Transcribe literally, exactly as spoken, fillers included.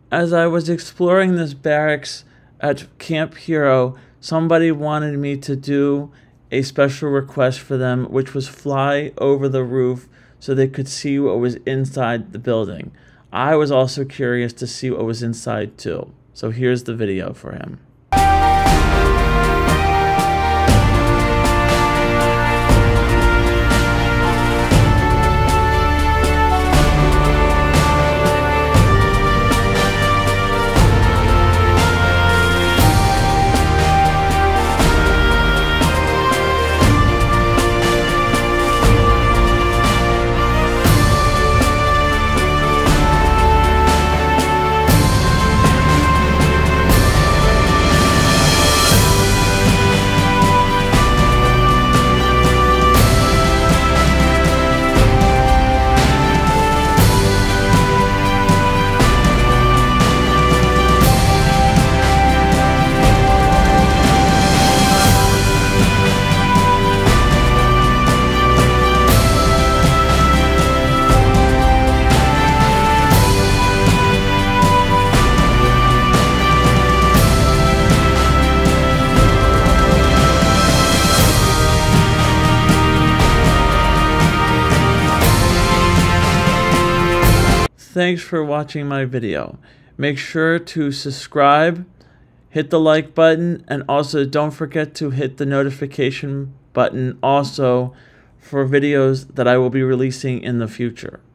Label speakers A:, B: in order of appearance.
A: As I was exploring this barracks at Camp Hero, somebody wanted me to do a special request for them, which was fly over the roof so they could see what was inside the building. I was also curious to see what was inside too. So here's the video for him. Thanks for watching my video. Make sure to subscribe, hit the like button, and also don't forget to hit the notification button also for videos that I will be releasing in the future.